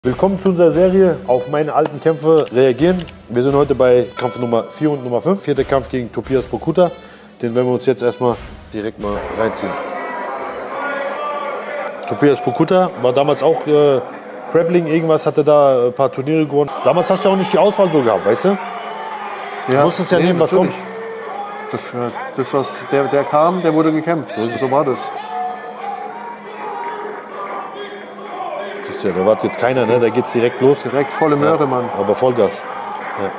Willkommen zu unserer Serie auf meine alten Kämpfe reagieren. Wir sind heute bei Kampf Nummer 4 und Nummer 5. Vierter Kampf gegen Topias Pokuta. Den werden wir uns jetzt erstmal direkt mal reinziehen. Topias Pokuta war damals auch Grappling, irgendwas, hatte da ein paar Turniere gewonnen. Damals hast du ja auch nicht die Auswahl so gehabt, weißt du? Ja, du musstest ja nehmen, was kommt. Das was der kam, der wurde gekämpft. So war das. Ja, da wartet jetzt keiner, ne? Da geht's direkt los. Direkt volle Möhre, Mann. Aber Vollgas. Ja.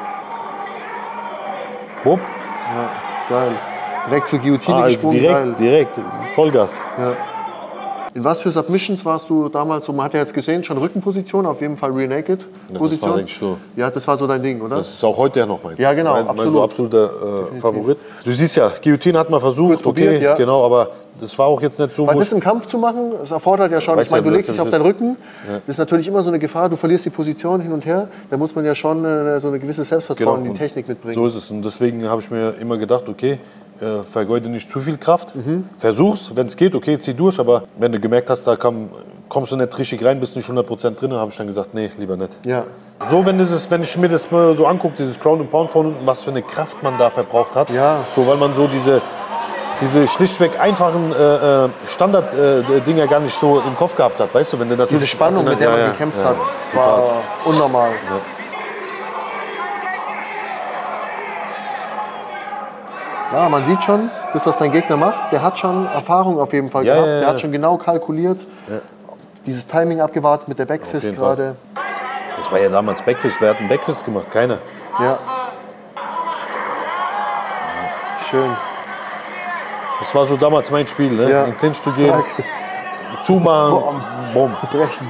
Wupp. Ja, geil. Direkt für Guillotine gesprungen. Direkt, Vollgas. Ja. In was für Submissions warst du damals so? Man hat ja jetzt gesehen, schon Rückenposition, auf jeden Fall Rear Naked Position. Das war eigentlich so. Ja, das war so dein Ding, oder? Das ist auch heute ja noch mein. Ja, genau, mein so absoluter Favorit. Du siehst ja, Guillotine hat man versucht, probiert, okay, ja. genau, aber das war auch jetzt nicht so. Weil das im Kampf zu machen, das erfordert ja schon, ich meine, du legst dich auf deinen Rücken, das ist natürlich immer so eine Gefahr, du verlierst die Position hin und her, da muss man ja schon so eine gewisse Selbstvertrauen in die Technik mitbringen. So ist es und deswegen habe ich mir immer gedacht, okay, vergeude nicht zu viel Kraft, versuch's, wenn es geht, okay, zieh durch, aber wenn du gemerkt hast, da kommst du nicht richtig rein, bist nicht 100% drin, habe ich dann gesagt, nee, lieber nicht. Ja. So, wenn ich mir das mal so angucke, dieses Ground and Pound von unten, was für eine Kraft man da verbraucht hat, so, weil man so diese schlichtweg einfachen Standard-Dinger gar nicht so im Kopf gehabt hat, weißt du, wenn du natürlich... Diese Spannung, mit der man gekämpft hat, war unnormal. Ja. Ja, man sieht schon, das, was dein Gegner macht, der hat schon Erfahrung auf jeden Fall gehabt. Der hat schon genau kalkuliert, dieses Timing abgewartet mit der Backfist gerade. Das war ja damals Backfist, wer hat einen Backfist gemacht? Keiner. Ja. Schön. Das war so damals mein Spiel, ne? In den Clinch zu gehen, zumachen, bumm. Brechen.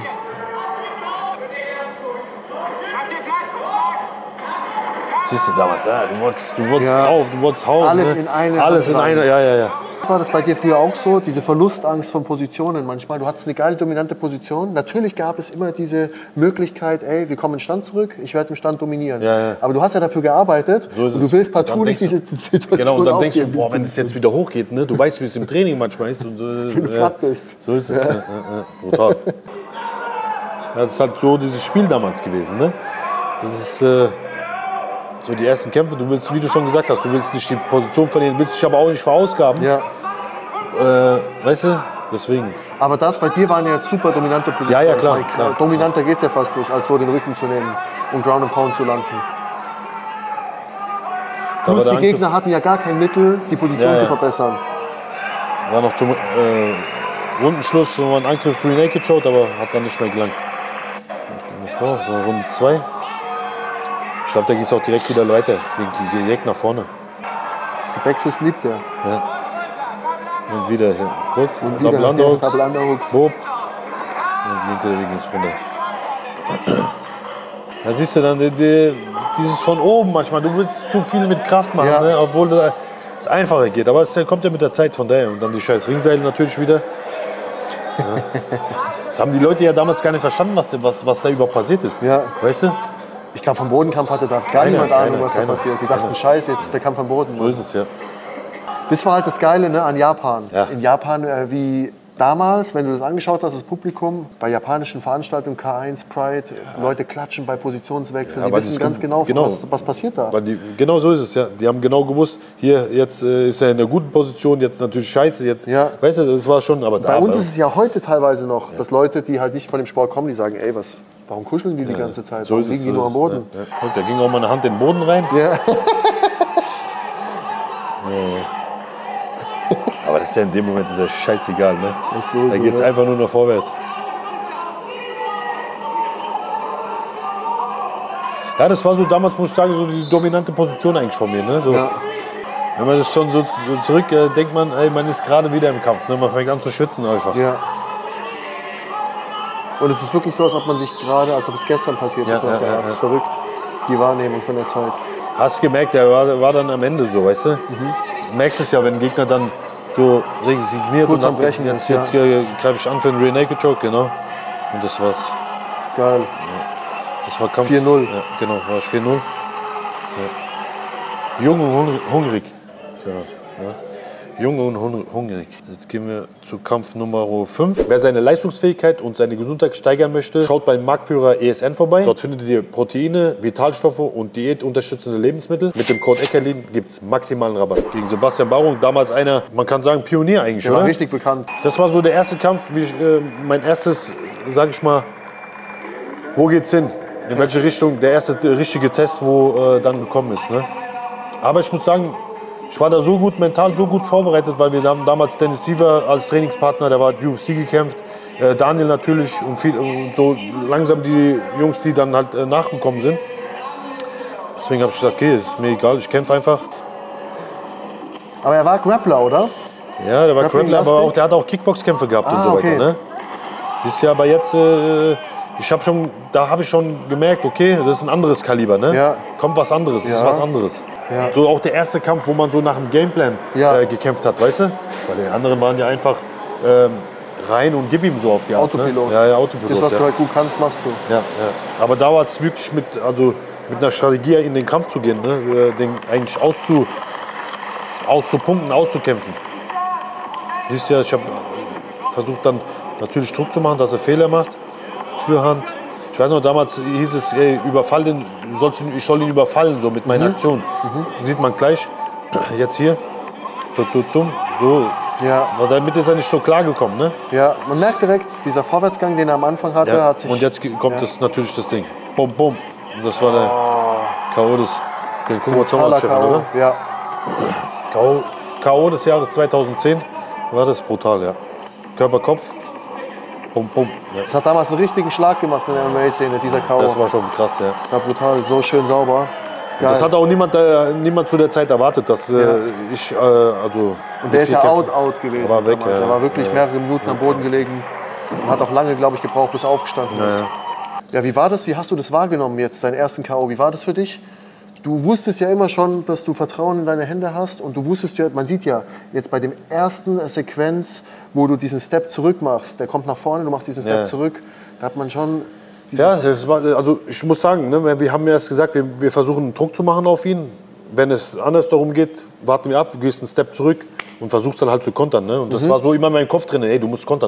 Siehst du damals, ja, du wolltest drauf, du wolltest hauen. Alles ne? in eine. Alles in einer, ja. War das bei dir früher auch so, diese Verlustangst von Positionen manchmal? Du hattest eine geile, dominante Position. Natürlich gab es immer diese Möglichkeit, ey, wir kommen in den Stand zurück, ich werde im Stand dominieren. Ja. Aber du hast ja dafür gearbeitet und du willst partout nicht diese Situation. Genau, und dann denkst du, boah, wenn es jetzt wieder hochgeht, ne? Du weißt, wie es im Training manchmal ist. Und so, wenn du platt bist. So ist es, brutal. Ja, das ist halt so dieses Spiel damals gewesen, ne? Das ist so die ersten Kämpfe, du willst, wie du schon gesagt hast, du willst nicht die Position verlieren, willst dich aber auch nicht verausgaben. Ja. Weißt du, deswegen. Aber das bei dir waren ja jetzt super dominante Positionen. Ja, klar. Dominanter geht es ja fast nicht, als so den Rücken zu nehmen und Ground and Pound zu landen. Plus die Gegner hatten ja gar kein Mittel, die Position zu verbessern. War noch zum Rundenschluss so ein Angriff Rear Naked Choke, aber hat dann nicht mehr gelangt. So, Runde 2. Ich glaube, der geht auch direkt wieder weiter, direkt nach vorne. Die Backfist liebt er. Ja. Und wieder hier. Guck, und wieder Double Underhooks. Bob. Und winkt er wegen ins Runde. Da siehst du dann dieses von oben manchmal. Du willst zu viel mit Kraft machen, ne? Obwohl es einfacher geht. Aber es kommt ja mit der Zeit von daher. Und dann die scheiß Ringseile natürlich wieder. Ja. Das haben die Leute ja damals gar nicht verstanden, was da überhaupt passiert ist. Ja. Weißt du? Ich glaube, vom Bodenkampf hatte da gar niemand Ahnung, was da passiert. Die dachten, scheiße, jetzt ist der Kampf am Boden. So ist es, ja. Das war halt das Geile, ne, an Japan. Ja. In Japan, wie damals, wenn du das angeschaut hast, das Publikum, bei japanischen Veranstaltungen, K1, Pride, Leute klatschen bei Positionswechseln, die wissen ganz genau, was passiert da. Genau so ist es, ja. Die haben genau gewusst, hier, jetzt ist er in einer guten Position, jetzt natürlich scheiße, jetzt, weißt du, das war schon, aber bei uns ist es ja heute teilweise noch, dass Leute, die halt nicht von dem Sport kommen, die sagen, ey, warum kuscheln die ganze Zeit? So warum liegen die nur am Boden? Ja. Und da ging auch mal eine Hand in den Boden rein. Ja. Aber das ist ja in dem Moment scheißegal, ne? Da geht es einfach nur noch vorwärts. Ja, das war so damals, muss ich sagen, so die dominante Position eigentlich von mir, ne? So. Ja. Wenn man das schon so zurück denkt, man ist gerade wieder im Kampf, ne? Man fängt an zu schwitzen einfach. Ja. Und es ist wirklich so, als ob man sich gerade, als ob es gestern passiert ist. Das ist verrückt, die Wahrnehmung von der Zeit. Hast gemerkt, der war dann am Ende so, weißt du? Du merkst es ja, wenn ein Gegner dann so resigniert kurz und am Brechen jetzt greife ich an für einen Rear Naked Choke, genau. Und das war's. Geil. Ja. Das war Kampf 4-0. Ja, genau, war 4-0. Ja. Jung und hungrig. Ja. Jung und hungrig. Jetzt gehen wir zu Kampf Nummer 5. Wer seine Leistungsfähigkeit und seine Gesundheit steigern möchte, schaut beim Marktführer ESN vorbei. Dort findet ihr Proteine, Vitalstoffe und diätunterstützende Lebensmittel. Mit dem Code Eckerlin gibt es maximalen Rabatt. Gegen Sebastian Barung, damals einer, man kann sagen, Pionier eigentlich, oder? War richtig bekannt. Das war so der erste Kampf, mein erstes, sag ich mal, wo geht's hin? In welche Richtung? Der erste richtige Test, wo dann gekommen ist. Ne? Aber ich muss sagen, ich war da so gut, mental so gut vorbereitet, weil wir haben damals Dennis Siever als Trainingspartner, der war UFC gekämpft, Daniel natürlich und so langsam die Jungs, die dann halt nachgekommen sind. Deswegen habe ich gesagt, okay, ist mir egal, ich kämpfe einfach. Aber er war Grappler, oder? Ja, der war Grappler, aber auch, der hat auch Kickboxkämpfe gehabt und so weiter. Okay. Ne? Siehst du, aber jetzt, da habe ich schon gemerkt, okay, das ist ein anderes Kaliber, ne? Ja. Kommt was anderes, das ist was anderes. Ja. So auch der erste Kampf, wo man so nach dem Gameplan gekämpft hat, weißt du? Weil die anderen waren ja einfach rein und gib ihm so auf die Art. Autopilot. Ne? Ja, Autopilot. Das, was du halt gut kannst, machst du. Ja. Aber da war es wirklich mit einer Strategie in den Kampf zu gehen, ne? Den eigentlich auszupunkten, auszukämpfen. Siehst du ja, ich habe versucht dann natürlich Druck zu machen, dass er Fehler macht. Fürhand. Ich weiß noch, damals hieß es, ey, überfall den, ich soll ihn überfallen, so mit meiner Aktion. Sieht man gleich. Jetzt hier. So. Ja. Aber damit ist er nicht so klar gekommen, ne? Ja, man merkt direkt, dieser Vorwärtsgang, den er am Anfang hatte, hat sich... Und jetzt kommt natürlich das Ding. Bum, bum. Und das war der K.O. des oder? Ja. K.O. des Jahres 2010 war das brutal, ja. Körper-Kopf. Bum, bum. Ja. Das hat damals einen richtigen Schlag gemacht in der MMA-Szene, dieser K.O. Das war schon krass, ja. War brutal, so schön sauber. Geil. Das hat auch niemand zu der Zeit erwartet, dass ich, also... Und der ist ja out gewesen. War weg, Er war wirklich mehrere Minuten am Boden gelegen und hat auch lange, glaube ich, gebraucht, bis er aufgestanden ist. Ja, wie war das? Wie hast du das wahrgenommen jetzt, deinen ersten K.O.? Wie war das für dich? Du wusstest ja immer schon, dass du Vertrauen in deine Hände hast und du wusstest ja, man sieht ja jetzt bei dem ersten Sequenz, wo du diesen Step zurück machst, der kommt nach vorne, du machst diesen Step zurück, da hat man schon... Ja, das war, also ich muss sagen, ne, wir haben ja erst gesagt, wir versuchen Druck zu machen auf ihn. Wenn es anders darum geht, warten wir ab, du gehst einen Step zurück und versuchst dann halt zu kontern. Ne? Und das war so immer in meinem Kopf drin, ey, du musst kontern.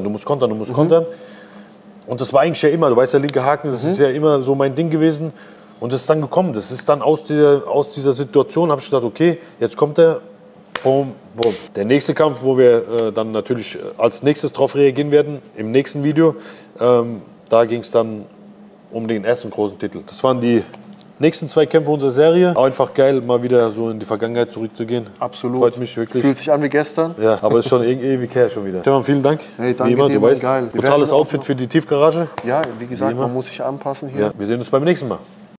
Und das war eigentlich ja immer, du weißt, der linke Haken, das ist ja immer so mein Ding gewesen. Und das ist dann gekommen, das ist dann aus dieser Situation, habe ich gedacht, okay, jetzt kommt er, boom, boom. Der nächste Kampf, wo wir dann natürlich als nächstes drauf reagieren werden, im nächsten Video, da ging es dann um den ersten großen Titel. Das waren die nächsten 2 Kämpfe unserer Serie. Einfach geil, mal wieder so in die Vergangenheit zurückzugehen. Absolut. Freut mich wirklich. Fühlt sich an wie gestern. Ja, aber ist schon ewig her schon wieder. Stefan, vielen Dank. Hey, danke wie immer, dir, du weißt, geil. brutales Outfit für die Tiefgarage. Ja, wie gesagt, man muss sich anpassen hier. Ja, wir sehen uns beim nächsten Mal.